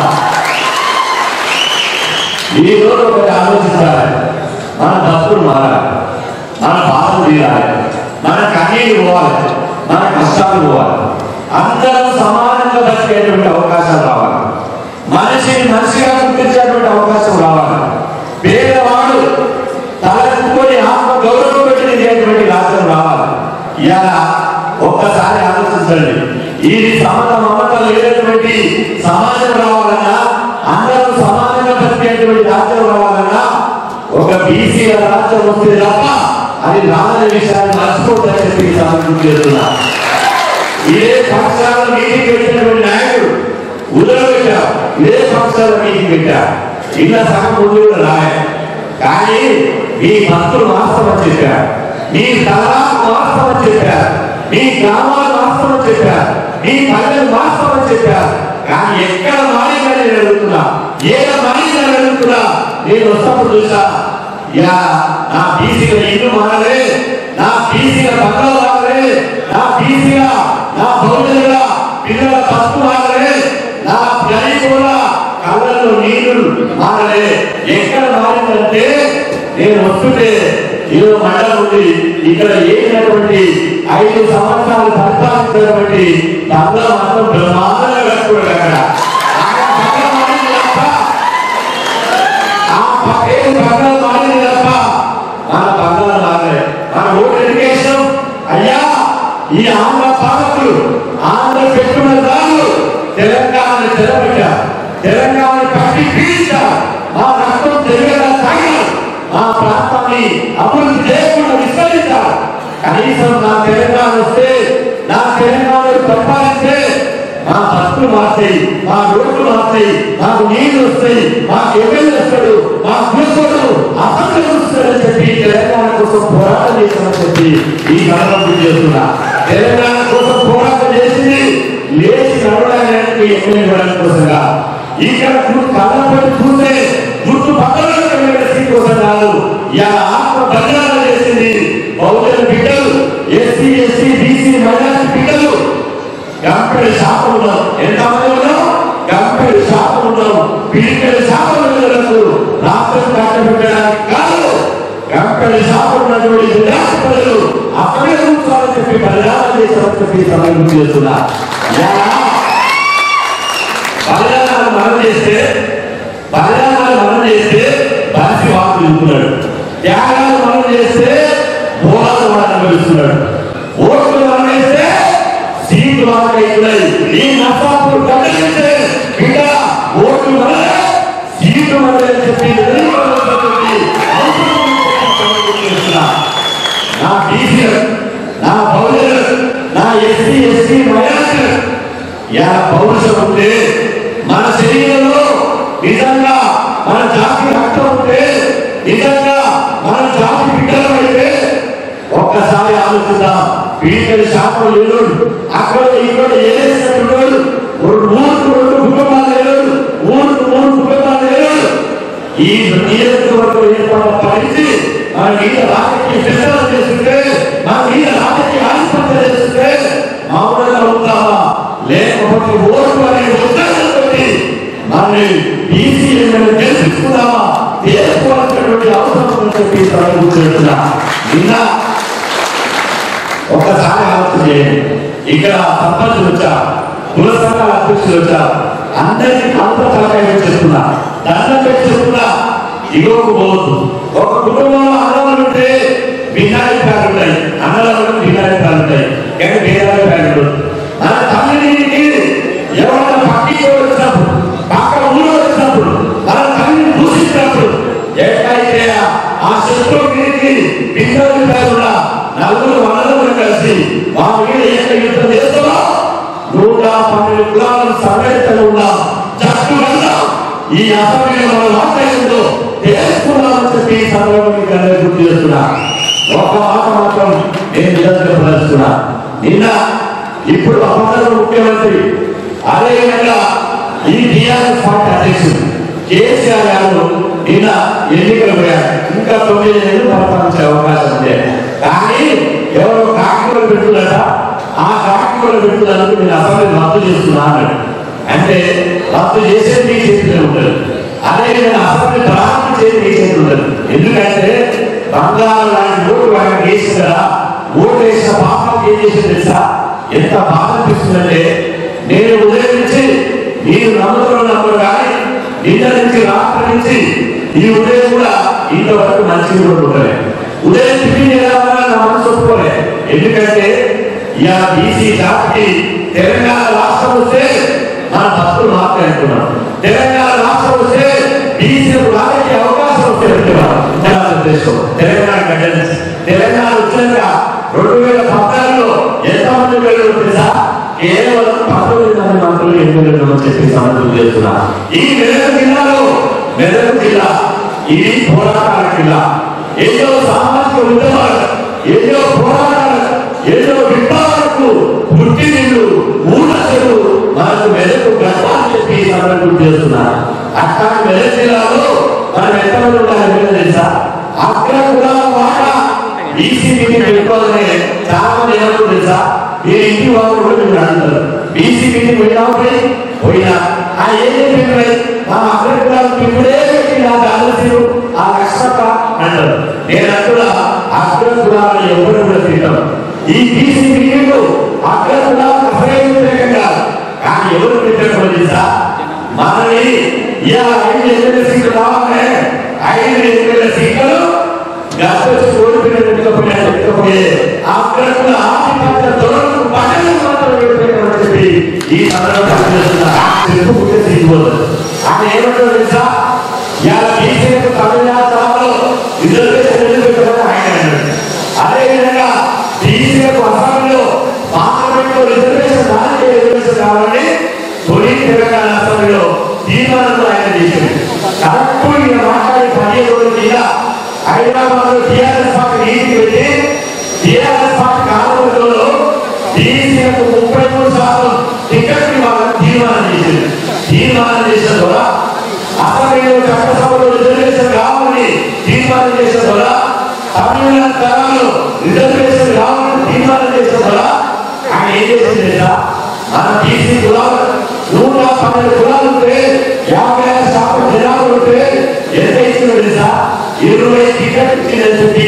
ఈ రోజు ఒకటి ఆలోచించాలి. మన బతుకులు మారాలి, మన బాధలు తీరాలి, మన కన్నీళ్ళు పోవాలి, మన కష్టాలు పోవాలి. అందరం సమానంగా బతికేటువంటి అవకాశాలు రావాలి. మనిషిని మనిషిగా గుర్తించేటువంటి అవకాశం రావాలి. పేదవాడు తలెత్తుకొని ఆత్మ గౌరవం పెట్టినటువంటి రాష్ట్రం రావాలి. ఇలా ఒక్కసారి ఆలోచించండి. ఇది సమత మమత లేనటువంటి సమాజం రావాలన్నా, అందరూ సమానంగా బతికేటువంటి రాజ్యం రావాలన్నా ఒక బీసీ రాజ్యం వస్తే తప్ప అది రాని విషయాన్ని మర్చిపోతుందని చెప్పి సమర్థం చేస్తున్నా. ఇదే పక్షాల మీటింగ్ పెట్టినటువంటి నాయకుడు ఉదయం పెట్టారు, ఇదే పక్షాల మీటింగ్ పెట్టారు. ఇలా సగం ముందు కూడా రాయ, కానీ మీ భక్తులు వాస్తవం చెప్పారు, మీ తరాలు వాస్తవం చెప్పారు, మీ గ్రామాలు వాస్తవం చెప్పారు, మీ పల్లెలు వాస్తవం చెప్పారు. కానీ ఎక్కడ మారిందని నేను అడుగుతున్నా, ఏదో మారిందని అడుగుతున్నా. నేను వస్తప్పుడు చూసా, యా నా బీసీల ఇల్లు మారలే, నా బీసీల బంగారు మారలే, నా బీసీల నా బౌద్ధుల పిల్లల తప్పు మారలే, నా గరీబుల కళ్ళల్లో నీళ్లు మారలే. ఎక్కడ మారిందంటే నేను వస్తుంటే ఈరోజు మండలం ఉంది. ఇక్కడ ఏమైనటువంటి ఐదు సంవత్సరాలు పరిపాలించినటువంటి బంగ్లా మాత్రం బ్రహ్మాండంగా కట్టుకోడు. అక్కడ ఆ పక్కన బంగ్లా మారింది తప్ప మన బంగ్లా మారలేదు. మన ఓటు ఎడ్యుకేషన్ అయ్యా ఈ ఆంధ్ర పాలకులు ఆంధ్ర పెట్టుబడిదారులు తెలంగాణ తెలబెట్టారు, తెలంగాణ పట్టి పీల్చారు, మా రక్తం తెలంగాణ తాగారు, మా ప్రాంతాన్ని అభివృద్ధి చేయకుండా విస్మరించారు. కనీసం నా తెలంగాణ వస్తే నా తెలంగాణ పరిపాలిస్తే మా బస్సులు మారుతాయి, మా రోడ్లు మారుతాయి, మాకు నీళ్లు వస్తాయి, మాకు ఎమ్మెల్యే వస్తాడు, మా కూర్చోడు అసెంబ్లీ వస్తాడని చెప్పి తెలంగాణ కోసం పోరాటం చేశామని చెప్పి ఈ గవర్నమెంట్ చేస్తున్నా. తెలంగాణ కోసం పోరాటం చేసింది లేచి నడవడానికి ఎమ్మెల్యే ఇవ్వడానికి కోసంగా. ఇక్కడ కళ్ళపడి చూస్తే గుర్తు పక్కన సీట్ కోసం కాదు. ఇలా ఆత్మ బలిదానం చేసింది బహుజన బిడ్డలు, ఎస్సీ ఎస్సీ బీసీ మైనారిటీ బిడ్డలు. గంపెడు శాతం ఉన్నాం, ఎంతమంది ఉన్నాం? గంపెడు శాతం ఉన్నాం. పిడికెడు శాతం ఉన్నందుకు రాష్ట్రం కట్టబెట్టడానికి కాదు, గంపెడు శాతం ఉన్నటువంటి విద్యార్థి ప్రజలు అక్కడే కూర్చోవాలని చెప్పి బలిదానం చేశామని చెప్పి సమయం చేస్తున్నా. బలిదానాలు మనం చేస్తే బలిదానాలు మనం చేస్తే బాసి వాకు చెబుతున్నాడు, త్యాగాలు మనం చేస్తే మూలాలు వాడు అనుభవిస్తున్నాడు, ఓట్లు మనం వేస్తే సీట్లు వాళ్ళకైతున్నాయి. ఈ నర్సాపూర్ గమనించే బిడ్డ ఓట్లు వల్ల సీట్లు వల్ల చెప్పి నా బీసీ నా బౌలర్ నా ఎస్సీ ఎస్టీ మైనారిటీ యా పౌరుషం ఉంటే మన శరీరంలో నిజంగా మన జాతి రక్తం ఉంటే నిజంగా మన జాతి బిడ్డలు అయితే ఒక్కసారి ఆలోచిద్దాం. పీడికలు శాతం లేడు, అక్కడ ఇక్కడ ఏలేసినట్టున్నాడు, ఊరుకు రెండు కుటుంబాలు లేడు, ఊరుకు మూడు కుటుంబాలు లేడు. ఈ నియోజకవర్గం ఏర్పడిన పరిస్థితి మన మీద రాజకీయ విస్తరణ చేస్తుంటే, మన మీద రాజకీయ ఆధిపత్యం చేస్తుంటే మౌనంగా ఉంటామా? లేకపోతే ఓటు అనే ఉద్దేశంతో మనల్ని బీసీ తెలుసుకున్నామా? తెలుసుకోవాల్సినటువంటి అవసరం చెప్పి కూర్చుంటున్నా. నిన్న ఒక్కసారి ఆలోచన చేయండి. ఇక్కడ సర్పంచులు వచ్చారు, కుల సంఘాల అధ్యక్షులు వచ్చారు, అందరికీ అంత తలకాయ చెప్తున్నా, దండం పెట్టి చెప్తున్నా. ఇగోకు పోవద్దు. ఒక కుటుంబంలో అన్నవాళ్ళు ఉంటే భిన్నాభిప్రాయాలు ఉంటాయి, అన్నవాళ్ళు భిన్నాభిప్రాయాలు ఉంటాయి, కానీ భేదాభిప్రాయాలు మన తల్లిని ఎవరైనా పక్కి వచ్చినప్పుడు పక్క ఊరు వచ్చినప్పుడు మన తల్లిని దూషించినప్పుడు ఎక్కడైతే ఆ శత్రువుకి భిన్నాభిప్రాయాలు నలుగురు వనరులు కలిసి మా మీద ఎంత యుద్ధం చేస్తున్నా నూట పన్నెండు కులాలను సంఘటితలు ఉన్నా చట్టుగా ఈ అసెంబ్లీలో మనం మాట్లాడిందో తెలుసుకున్నామని చెప్పి ఈ సందర్భంగా గుర్తు చేస్తున్నా. ఒక మాట మాత్రం నేను నిజంగా ప్రదర్శిస్తున్నా. నిన్న ఇప్పుడు అమలు ముఖ్యమంత్రి అదేవిధంగా ఈ టీఆర్ఎస్ పార్టీ అధ్యక్షుడు కేసీఆర్ గారు నిన్న ఎన్నికలు పోయారు. ఇంకా తొమ్మిది నెలలు పరిపాలించే అవకాశం ఉంది. కానీ ఎవరో కాకిలో పెట్టుదట, ఆ కాకిలో పెట్టుదలకు నేను అసెంబ్లీ రద్దు చేస్తున్నా అన్నాడు. అంటే రద్దు చేసేది మీ చేతిలో ఉంటుంది, అదేవిధంగా అసెంబ్లీ ప్రారంభం చేసి మీ చేతిలో ఉంటుంది. ఎందుకంటే బంగారం లాంటి ఓటు వాడికి వేసి కదా, ఓటు వేసిన పాపం ఏం చేసి తెలుసా? ఎంత బాధ అనిపిస్తుందంటే నేను ఉదయం నుంచి మీరు నమ్ముతున్న నమ్మరు కానీ నిన్న నుంచి రాత్రి నుంచి ఈ ఉదయం కూడా ఇంతవరకు మంచి కూడా ఉంటుంది. ఉదయం టిఫిన్ చేయాలన్నా నా మనసు ఒప్పుకోలే. ఎందుకంటే ఇలా బీసీ జాతికి తెలంగాణ రాష్ట్రం వస్తే మన భక్తులు మాట్లాడుతున్నాం, తెలంగాణ రాష్ట్రం వస్తే బీసీలకు రాజకీయ అవకాశం వస్తే తెలంగాణ గడ్డ తెలంగాణ వచ్చినాక రెండు వేల పద్నాలుగులో ఎంతమంది వెళ్ళి తెలుసా? కేవలం పంతొమ్మిది మంది మంత్రులు ఎన్నికలు చెప్పి సమర్థం చేస్తున్నా. ఈ మెదక్ జిల్లాలో మెదక్ జిల్లా ఇది పోరాటాల జిల్లా. ఎన్నో సామాజిక ఉద్యమాలు, ఎన్నో పోరాటాలు, ఎన్నో విప్లవాలకు పుట్టి నీళ్లు ఊరసలు మనకు మెదకు గర్వాన్ని చెప్పి సమర్థం చేస్తున్నారు. అక్కడ మెదక్ జిల్లాలో మనం ఎంతమంది ఉండాలి తెలుసా? అక్కడ కూడా వాటా బీసీ మీటింగ్ పెట్టుకోవాలని చాలా మంది ఏమన్నా తెలుసా? మీరు ఇంటి వాళ్ళు కూడా మీరు అంటారు బీసీ మీటింగ్ పోయినా పోయినా ఆ ఏం చెప్పి మా అక్కడ ఇప్పుడే పెట్టి నాకు ఆలోచన ఆ కష్టప అంటారు. నేను అంటున్నా అగ్ర కులాలను ఎవరు కూడా తింటారు. ఈ బీసీ మీటింగ్ అగ్ర కులాలకు అసలే వ్యతిరేకంగా కానీ ఎవరు తింటారు తెలుసా? మనని ఇలా ఐదు ఎమ్మెల్యే సీట్లు రావాలనే ఐదు ఎమ్మెల్యే సీట్లు గత ఓడిపోయిన అగ్రకుల ఆధిపత్య ధోరణులకు పట్టణం మాత్రం వ్యతిరేకమని చెప్పి ఈ సందర్భంగా ఆయన ఏమంటారు తెలుసా? ఇలా బీసీలకు తమిళనాడు రిజర్వేషన్ పెట్టమని ఆయన అన్నాడు. అదేవిధంగా బీసీలకు అసెంబ్లీలో పార్లమెంట్ లో రిజర్వేషన్ దానికి రిజర్వేషన్ కావాలని తొలి తెలంగాణ అసెంబ్లీలో తీర్మానంలో ఆయన చేసింది. కరెక్ట్ ఈయన మాట్లాడి పదిహేను రోజుల మీద హైదరాబాద్ లో టీఆర్ఎస్ పార్టీ నీతి పెట్టి టీఆర్ఎస్ పార్టీ కాంగ్రెస్లో బీసీలకు ముప్పై మూడు శాతం టికెట్ ఇవ్వాలని తీర్మానం చేసింది. తీర్మానం చేసిన ద్వారా అసెంబ్లీలో చట్టసభలో రిజర్వేషన్ కావాలని తీర్మానం చేసిన ద్వారా తమిళనాడు తరాలు రిజర్వేషన్ కావాలని తీర్మానం చేసిన ద్వారా ఆయన ఏం చేసింది? మన బీసీ కులాలు నూట పన్నెండు కులాలు ఉంటే యాభై ఆరు శాతం జనాలు ఉంటే ఎంత ఇచ్చిన తెలుసా? ఇరవై టికెట్ ఇచ్చిందని చెప్పి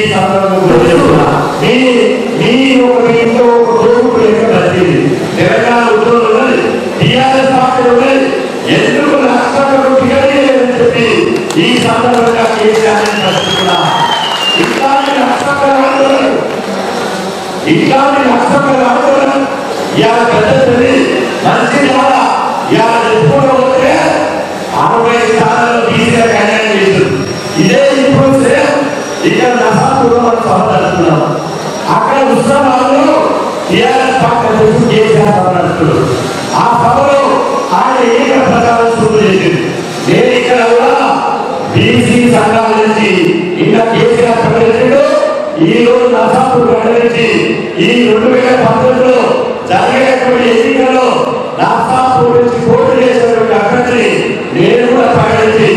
ఇంట్లో ఒక దోగుడు లెక్క వచ్చింది. తెలంగాణ ఉద్యోగం ఉన్నది, టీఆర్ఎస్ పార్టీ ఉన్నది, ఎందుకు రాష్ట్రంలో టికెట్ లేదని చెప్పి ఈ సందర్భంగా కేసీఆర్ ప్రశ్నిస్తున్నా. ఇట్లాంటి రాష్ట్రంగా ఆందోళన ఇట్లాంటి రాష్ట్రంగా ఆందోళన ఇవాళ పెద్దది మంచి ఇవాళ ఎప్పుడు వస్తే అరవై స్థానాల్లో బీసీలకు అన్యాయం చేశారు. ఇదే ఇప్పుడు ఇక్కడ నర్సాపూర్లో మనం సభ జరుపుతున్నాం. అక్కడ ఉత్సవాల్లో టీఆర్ఎస్ పార్టీ కేసీఆర్ సభ నడుపుతున్నారు. ఆ సభలో ఆయన ఏక ప్రచారం శురు చేసింది. నేను ఇక్కడ కూడా బీసీ సంఘాల నుంచి ఇంకా కేసీఆర్ ప్రకటించాడు. ఈ రోజు నర్సాపూర్ ప్రకటించి ఈ రెండు వేల పంతొమ్మిదిలో జరిగేటువంటి ఎన్నికల్లో నర్సాపూర్ నుంచి పోటీ చేసినటువంటి అభ్యర్థి నేను కూడా ప్రకటించి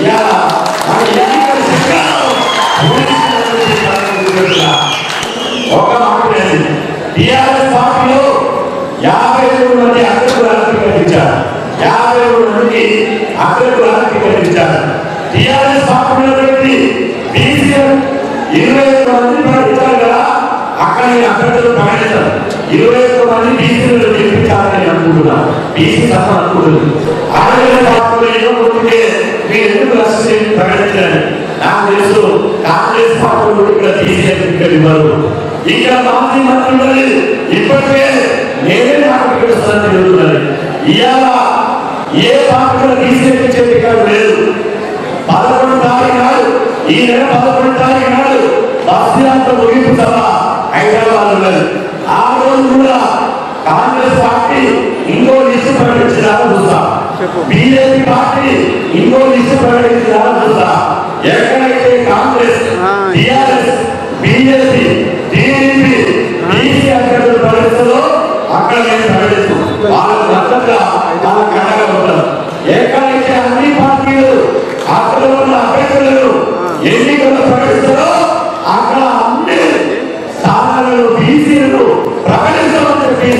ఒక మాట టీఆర్ఎస్ పార్టీలో యాభై మూడు మంది అగ్రకులాలకు టికెట్ ఇచ్చారు. యాభై మూడు మంది అగ్రకులాలకు టికెట్ ఇచ్చారు. టీఆర్ఎస్ పార్టీలో బీసీ ఇరవై ఒక్క మంది ఇచ్చారు కదా, అక్కడ నేను అభ్యర్థులు ప్రకటించాను. ఇరవై ఒక్క మంది బీసీలు గెలిపించాలని అనుకుంటున్నాను. బీసీ సభ అనుకుంటుంది. ఆంధ్రప్రదేశ్ పార్టీలో ఏదో కొట్టుకుంటే మీరు ఎందుకు రాష్ట్రం ప్రకటించాలని నాకు తెలుసు. కాంగ్రెస్ పార్టీలో ఇక్కడ బీసీ టికెట్ ఇవ్వరు. ఇక్కడ మాజీ మంత్రులు ఇప్పటికే నేనే నాకు టికెట్ వస్తుందని జరుగుతున్నది. ఇవాళ ఏ పార్టీలో బీసీ ఇచ్చే టికెట్ లేదు. పదకొండు తారీఖు నాడు ఈ నెల పదకొండు తారీఖు నాడు బస్సు ముగింపు సభ హైదరాబాద్ ఉన్నది. ఆ రోజు కూడా కాంగ్రెస్ పార్టీ ఇంకో లిస్టు ప్రకటించినారు చూస్తా, బీజేపీ పార్టీ ఇంకో లిస్టు ప్రకటించినారు చూస్తా. ఎక్కడైతే Congress, TRS, BJP, TDP, BC అభ్యర్థులు ప్రకటిస్తుందో అక్కడ మేము ప్రకటిస్తాం. వాళ్ళ మద్దతుగా వాళ్ళ కడగా ఉంటారు. ఎక్కడైతే అన్ని పార్టీలు అక్కడ ఉన్న అభ్యర్థులను ఎన్నికలు ప్రకటిస్తారో అక్కడ అన్ని స్థానాలను బీసీలను ప్రకటించమని చెప్పి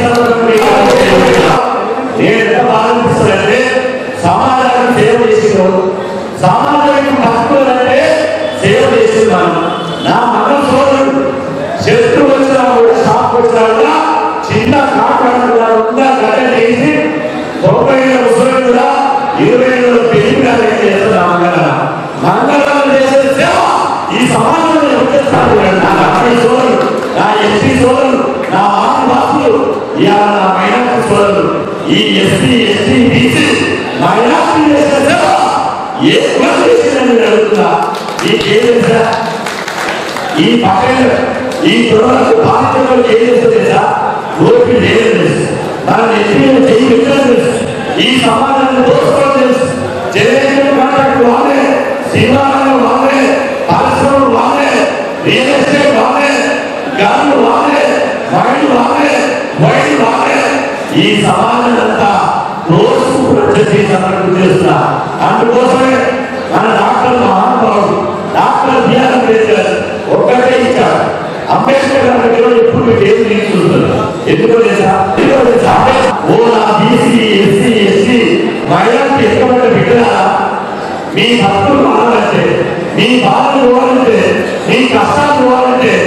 నేను ఎంత బాధిస్తుందంటే సమాజానికి సేవ చేసేవాడు, సమాజానికి భక్తులంటే సేవ చేసేవాడు. నా మగ సోదరుడు శత్రువు వచ్చినా కూడా షాప్ వచ్చినా కూడా చిన్న కాకుండా గడ్డ చేసి తొంభై ఏళ్ళ ముసలి కూడా ఇరవై ఏళ్ళ పెళ్లి చేస్తున్నా మంగళవారం చేసే సేవ ఈ సమాజంలో వచ్చేస్తాను. నా లక్ష్మీ సోదరుడు, నా ఎస్పీ సోదరుడు, నా మాతృభాషలు, ఇవాళ నా మైనార్టీ సోదరుడు, ఈ ఎస్పీ ఎస్టీ బీసీ మైనార్టీ చేసే సేవ ఏ కులం చేసిందని నేను అడుగుతున్నా. మీకేం తెలుసా? ఈ పక్కన ఈ తొడలకు బాధ్యతలు ఏం చేస్తుందా? ఓపి లేదు తెలుసు, మన ఎస్పీలు చేయి పెట్టడం తెలుసు, ఈ సమాజాన్ని దోసుకోవడం తెలుసు. జనరేషన్ కాంట్రాక్ట్ వాళ్ళే, సింహాలను వాళ్ళే, పరిశ్రమలు వాళ్ళే, రియల్ ఎస్టేట్ వాళ్ళే, గాలు వాళ్ళే, మైండ్ వాళ్ళే, వైండ్ వాళ్ళే. ఈ సమాజం అంతా రోజుకు చేస్తున్నా. అందుకోసమే మన డాక్టర్ మహానుభావుడు డాక్టర్ బిఆర్ అంబేద్కర్ ఒక్కటే ఇచ్చారు. అంబేద్కర్ దగ్గర ఎప్పుడు మీరు ఏం తీసుకుంటారు? ఎందుకో తెలుసా? ఓ నా బీసీ ఎస్సీ ఎస్టీ మైనార్టీ ఎక్కబడ్డ బిడ్డలా, మీ భక్తులు మారాలంటే, మీ బాధలు పోవాలంటే, మీ కష్టాలు పోవాలంటే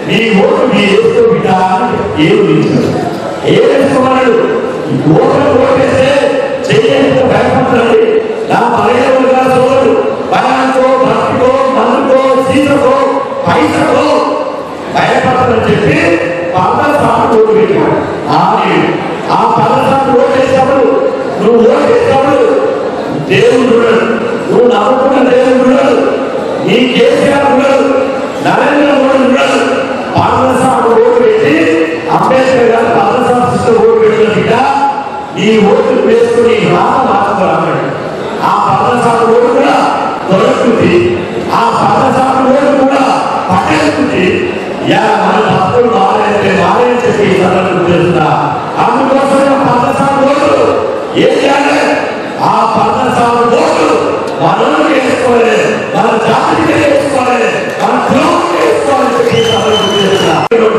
నీ ఓటు నీ వేసుకో బిడ్డ ఏమి ఏం వేసుకోమన్నాడు. ఓటు ఓటేస్తే చెయ్యేందుకు భయపడుతుంది. నా పదిహేను సోదరుడు భయానికో భక్తికో మందుకో సీతకో పైసకో భయపడతారని చెప్పి పదసార్లు ఓటు పెట్టాడు. ఆ పదసార్లు ఓటేసినప్పుడు నువ్వు ఓటేసినప్పుడు దేవుడు ఉన్నాడు, నువ్వు నమ్ముకున్న దేవుడు ఉన్నాడు, నీ కేసీఆర్ ఉన్నాడు, నరేంద్ర మోడీ ఉన్నాడు. పదసార్లు ఓటు పెట్టి అంబేద్కర్ గారు పదసార్లు ఓటు పెట్టిన నీ ఓటు వేసుకుని రామ మార్చుకోవాలి. ఆ పదసార్లు ఓటు కూడా దొరుకుతుంది, ఆ పదసార్లు ఓటు కూడా పట్టేస్తుంది. మన తప్పులు మారేస్తే మారని చెప్పి సందర్భం చేస్తున్నా. అందుకోసం పదసార్లు ఓటు ఏం చేయాలి? ఆ పదసార్లు ఓటు మనల్ని వేసుకోవాలి, మన జాతికి వేసుకోవాలి, మన కులానికి వేసుకోవాలని చెప్పి సందర్భం చేస్తున్నా.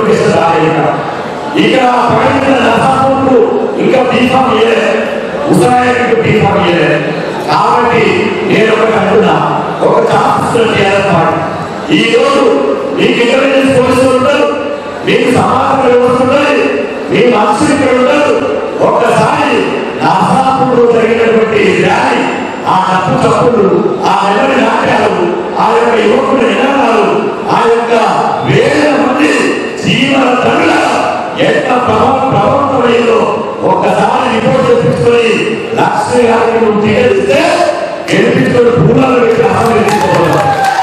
ఇక ప్రకటించిన నర్సాపూర్కు ఇంకా బీఫామ్ ఇయ్యలే, ఉసాయానికి బీఫామ్ ఇయ్యలే. కాబట్టి నేను ఒకటి అంటున్నా, ఒక ఛాన్స్ చేయాలి. ఈ రోజు మీకు ఇంటెలిజెన్స్ పోలీసులు ఉంటారు, మీకు సమాచార వ్యవస్థ ఉంటుంది, మీ మనుషులు ఇక్కడ ఉంటారు. ఒక్కసారి నర్సాపూర్లో జరిగినటువంటి ర్యాలీ, ఆ తప్పు తప్పులు, ఆ ఎవరి నాట్యాలు, ఆ యొక్క యువకుల నినాదాలు, ఆ యొక్క వేల మంది జీవన తరుల ఎంత ప్రభావం ప్రభావితమైందో ఒక్కసారి రిపోర్ట్ చేపించుకొని లక్ష్మి గారికి నువ్వు టికెట్స్తే గెలిపించుకొని భూములు పెట్టి ఆహ్వానించుకోవాలి.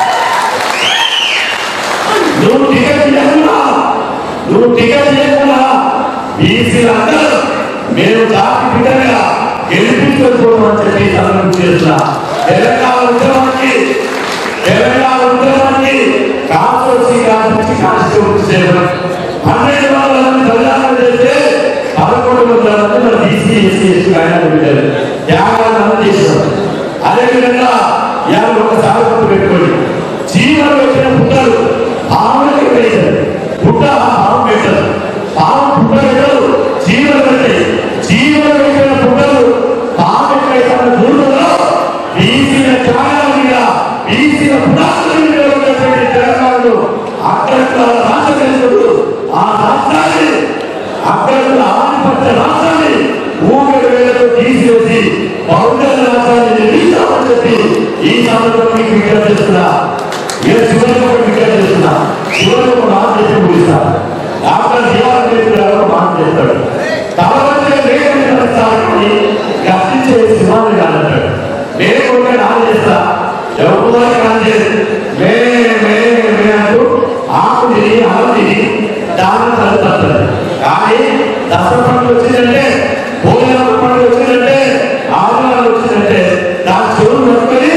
నువ్వు టికెట్ లేకుండా నువ్వు టికెట్ లేకుండా బీసీలందరూ మేము జాతి బిడ్డగా గెలిపించుకోవడం చెప్పి సందర్భం చేస్తున్నా. తెలంగాణ ఉద్యమానికి తెలంగాణ ఉద్యమానికి కాన్స్టిట్యూన్సీ కాన్స్టిట్యూన్సీ కాన్స్టిట్యూన్సీ చేయడం పన్నెండు వందల మంది ప్రజాలను చేస్తే పదకొండు వందల మంది మన బీసీ ఎస్సీ ఎస్టీ ఆయన పెట్టారు, యాభై మంది చేశారు. అదేవిధంగా యాభై ఒకసారి గుర్తు పెట్టుకోండి, జీవనం పెట్టిన పుట్టలు పాములకి పెట్టారు, పుట్ట పాము పెట్టారు, పాము పుట్ట పెట్టారు, జీవనం పెట్టాయి. జీవనం పెట్టిన పుట్టలు పాము పెట్టిన దూరంలో బీసీల ఛాయల మీద బీసీల పునాదుల మీద ఉన్నటువంటి తెలంగాణలో అక్కడ రాష్ట్రదేశుడు ఆ రాష్ట్రాన్ని అక్కడ ఆధిపత్య రాష్ట్రాన్ని ఊపిరి వేలతో తీసివేసి బౌద్ధ రాష్ట్రాన్ని నిర్మిస్తామని చెప్పి ఈ సందర్భంగా మీకు విజ్ఞప్తి చేస్తున్నా. నేను చివరికి ఒక విజ్ఞప్తి చేస్తున్నా. చివరికి ఒక మాట చేసి ముగిస్తాను. డాక్టర్ జీవారెడ్డి గారు మాట చేస్తాడు, తలవంటే వేగం నడుస్తానని గర్తించే సింహాన్ని కాదంటాడు. నేను కూడా నాన్న చేస్తా, ఎవరు కానీ మే మే మే అంటూ ఆకు తిని అలం తిని దాన్ని తలుపుతారు. కానీ దసరా పండుగ వచ్చిందంటే, భోజనం పండుగ వచ్చిందంటే, ఆదివారం వచ్చిందంటే దాని చెవులు పట్టుకొని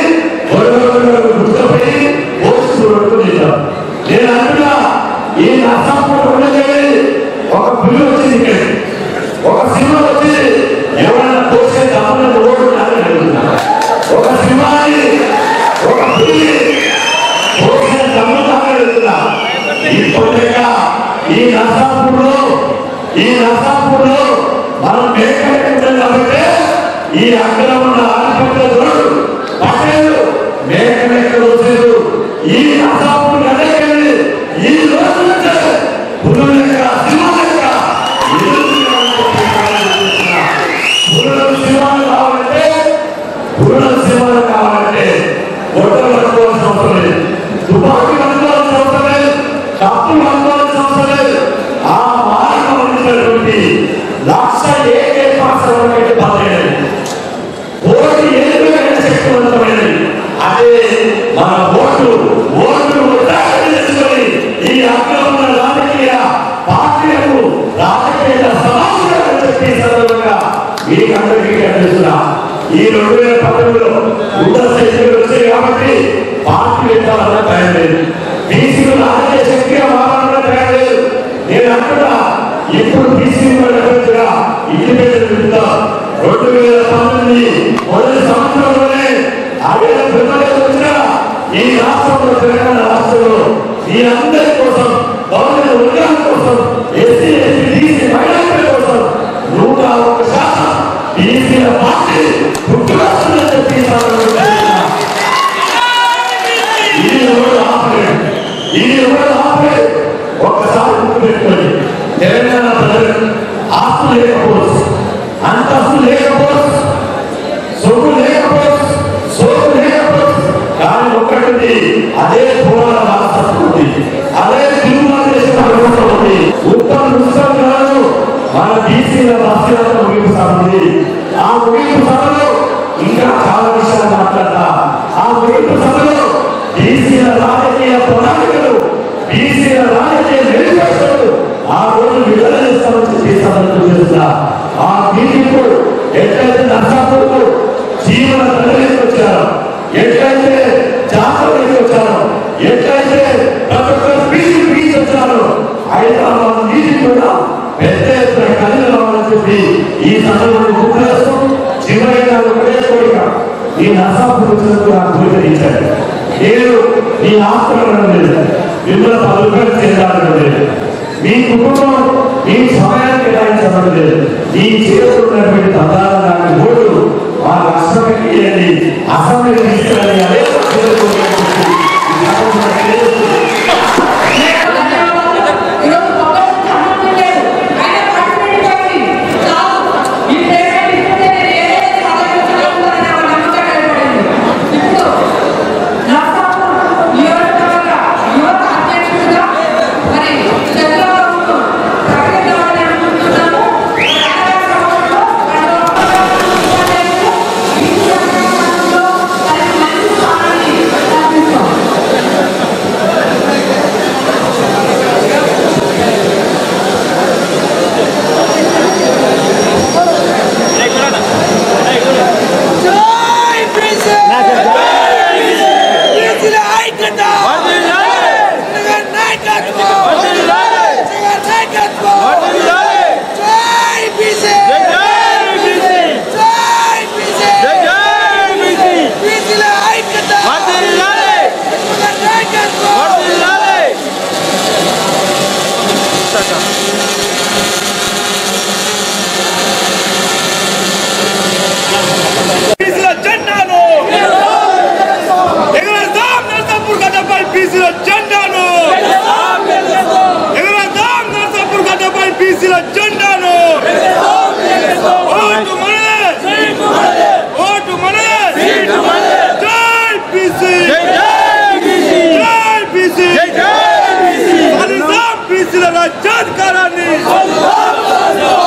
గుర్తుపోయి పోషకులు పట్టుకొని తింటాం. నేను అంటున్నా, ఈ నర్సాపూర్ ఉండేది ఒక బిల్లు వచ్చింది, ఇక్కడ ఒక సినిమా వచ్చింది, ఎవరైనా పోసే తప్పని ఓటు అడుగుతున్నా. ఒక సినిమాని ఒక బిల్లు పోసే తమ్ముతాన్ని అడుగుతున్నా. ఇప్పటిగా ఈ నర్సాపూర్లో ఈ నర్సాపూర్లో మనం మేకలేకుంటాం కాబట్టి ఈ అక్కడ ఉన్న ఆధిపత్యుడు పటేలు మేకలేక రోజులు ఈ నర్సాపూర్ అడగండి. ఈ రోజు నుంచి పులు లెక్క సినిమా లెక్క పురుల సినిమాలు కావాలంటే పురుల సినిమాలు కావాలంటే గొడవలు పట్టుకోవాల్సిన అవసరం లేదు, తుపాకీ పట్టుకోవాల్సిన అవసరం లేదు, తప్పులు పట్టుకోవాల్సిన అవసరం లేదు. ఆ మార్గం ఉన్నటువంటి లక్ష ఏకే పాత్రమైనది బాధైనది, ఓటు ఏదైనా శక్తివంతమైనది. అదే మన ఓటు ఓటు చేసుకొని ఈ అక్కడ ఉన్న రాజకీయ పార్టీలకు రాజకీయ సమాజాలను చెప్పే సందర్భంగా మీకు అందరికీ కనిపిస్తున్నా. ఈ రెండు వేల పంతొమ్మిదిలో ఉత్తర శక్తులు వచ్చాయి కాబట్టి పార్టీ పెట్టాలన్న భయం లేదు, బీసీలు రాజకీయ శక్తిగా మారాలన్న భయం లేదు. నేను అంటున్నా, ఇప్పుడు బీసీలు ఇండిపెండెంట్ విడుదల రెండు వేల పంతొమ్మిది మొదటి సంవత్సరంలోనే అదే వచ్చిన ఈ రాష్ట్రంలో తెలంగాణ రాష్ట్రంలో మీరందరి కోసం, బహుజన వర్గాల కోసం, ఎస్సీ ఎస్టీ బీసీ మహిళల కోసం నూట ఒక్క శాతం బీసీల పార్టీ పుట్టుకొస్తుందని చెప్పి ఇది ఎవరు ఆపలేదు, ఇది ఎవరు ఆపలేదు. ఒక్క తెలుసా? ఆ బీజేపీ ఎట్లయితే నర్సాపూర్కు జీవన తల్లికి వచ్చారో, ఎట్లయితే జాతరకి వచ్చారో, ఎట్లయితే ప్రతి ఒక్క బీసీ బీచ్ వచ్చారో, హైదరాబాద్ బీసీ కూడా పెద్ద ఎత్తున కలిగి రావాలని చెప్పి ఈ సందర్భంలో గుర్తు చేస్తూ చివరిగా ఒకటే కోరిక, ఈ నర్సాపూర్ వచ్చినందుకు నాకు కోరికనిచ్చారు. నేను మీ ఆస్తులను లేదు, మిమ్మల్ని పలుకలు చేయాలని లేదు, మీ కుటుంబం మీ సమయాన్ని కేటాయించడం లేదు. ఈ చేస్తున్నటువంటి పదాలు నాకు ఓటు ఆ రాష్ట్రానికి అసెంబ్లీ తీసుకెళ్ళి అదే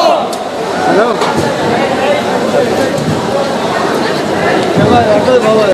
Hello.